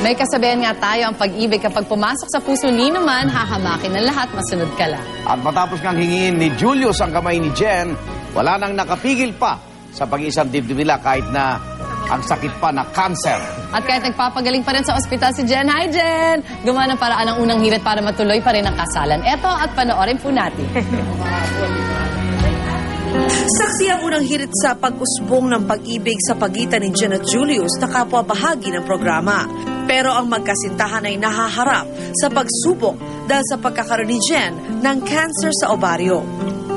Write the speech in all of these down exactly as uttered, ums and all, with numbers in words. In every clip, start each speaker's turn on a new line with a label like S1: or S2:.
S1: May kasabihan nga tayo, ang pag-ibig kapag pumasok sa puso ni naman, hahamakin ng lahat, masunod ka lang.
S2: At matapos ngang hingin ni Julius ang kamay ni Jen, wala nang nakapigil pa sa pag-iisang dibdib nila kahit na ang sakit pa na cancer.
S1: At kahit nagpapagaling pa rin sa ospital si Jen, hi Jen! Gumawa ng paraan ng unang hirit para matuloy pa rin ang kasalan. Eto at panoorin po natin.
S3: Saksi ang unang hirit sa pag-usbong ng pag-ibig sa pagitan ni Jen at Julius na kapwa bahagi ng programa. Pero ang magkasintahan ay nahaharap sa pagsubok dahil sa pagkakaroon ni Jen ng cancer sa ovaryo.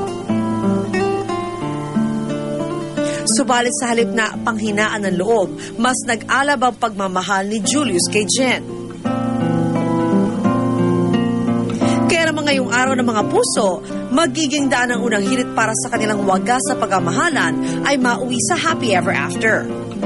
S3: Subalit sa halip na panghinaan ng loob, mas nag-alab ang pagmamahal ni Julius kay Jen. Kaya naman ngayong araw ng mga puso, magiging daan ang unang hirit para sa kanilang wagas sa pagmamahalan ay mauwi sa happy ever after.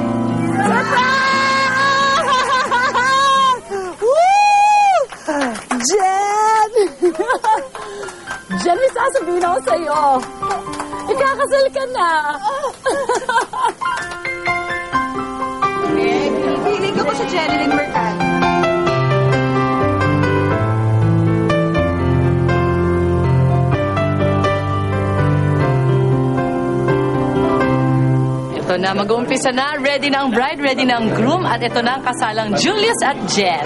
S1: Jen! Jen, may sasabihin ako sa'yo. Ikakasal ka na.
S4: Piling ko sa Jeneline Mercado.
S1: Ito na, mag-uumpisa na. Ready na ang bride, ready na ang groom. At ito na ang kasalang Julius at Jen.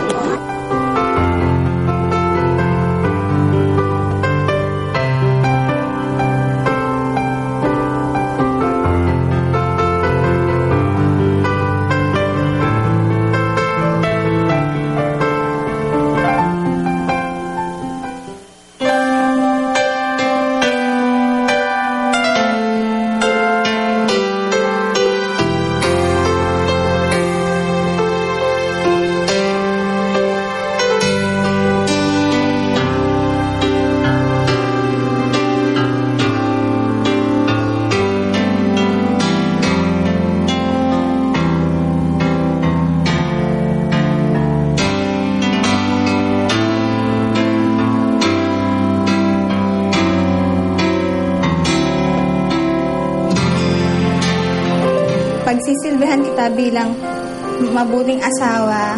S4: Pagsisilbihan kita bilang mabuting asawa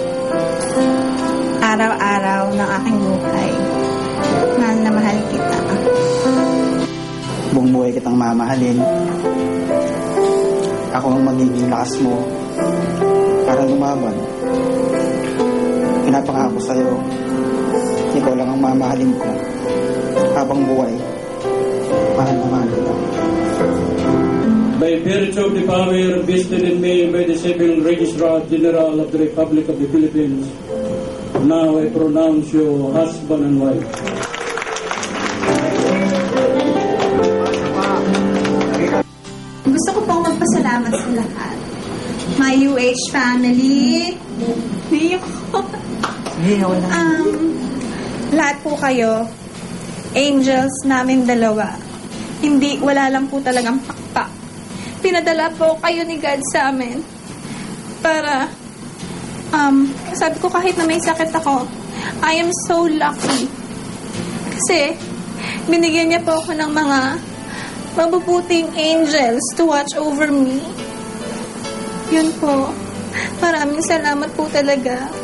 S4: araw-araw ng aking buhay. Mahal na mahal kita.
S5: Buong buhay kitang mamahalin. Ako ang magiging lakas mo para lumaban. Pinapangako sa'yo, ikaw lang ang mamahalin ko habang buhay. Mahal na mahal kita.
S6: By virtue of the power vested in me by the Civil Registrar General of the Republic of the Philippines, now I pronounce you husband and wife.
S4: Gusto ko pong magpasalamat sa lahat. My U H family. um, lahat po kayo, angels namin dalawa. Hindi, wala lang po talagang pakpak. Pinadala po kayo ni God sa amin para, um, sabi ko kahit na may sakit ako, I am so lucky. Kasi, binigyan niya po ako ng mga mabubuting angels to watch over me. Yun po. Maraming salamat po talaga.